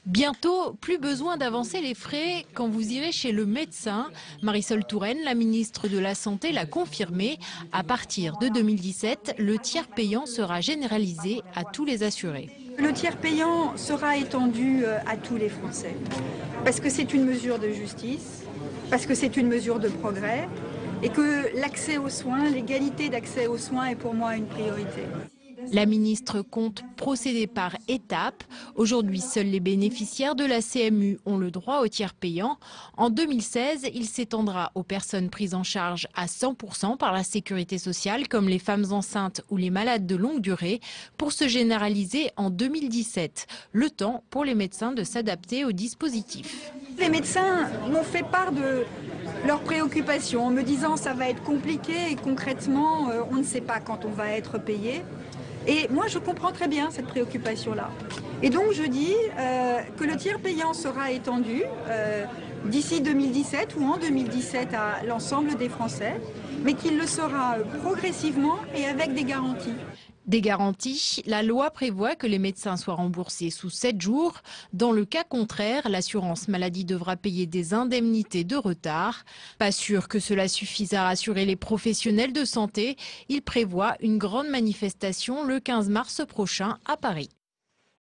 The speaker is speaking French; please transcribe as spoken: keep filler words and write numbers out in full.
Bientôt, plus besoin d'avancer les frais quand vous irez chez le médecin. Marisol Touraine, la ministre de la Santé, l'a confirmé. À partir de deux mille dix-sept, le tiers payant sera généralisé à tous les assurés. Le tiers payant sera étendu à tous les Français, parce que c'est une mesure de justice, parce que c'est une mesure de progrès, et que l'accès aux soins, l'égalité d'accès aux soins est pour moi une priorité. La ministre compte procéder par étapes. Aujourd'hui, seuls les bénéficiaires de la C M U ont le droit au tiers payant. En deux mille seize, il s'étendra aux personnes prises en charge à cent pour cent par la sécurité sociale, comme les femmes enceintes ou les malades de longue durée, pour se généraliser en deux mille dix-sept. Le temps pour les médecins de s'adapter au dispositif. Les médecins m'ont fait part de leurs préoccupations en me disant ça va être compliqué et concrètement on ne sait pas quand on va être payé. Et moi, je comprends très bien cette préoccupation-là. Et donc, je dis euh, que le tiers payant sera étendu euh, d'ici deux mille dix-sept ou en deux mille dix-sept à l'ensemble des Français, mais qu'il le sera progressivement et avec des garanties. Des garanties, la loi prévoit que les médecins soient remboursés sous sept jours. Dans le cas contraire, l'assurance maladie devra payer des indemnités de retard. Pas sûr que cela suffise à rassurer les professionnels de santé. Il prévoit une grande manifestation le quinze mars prochain à Paris.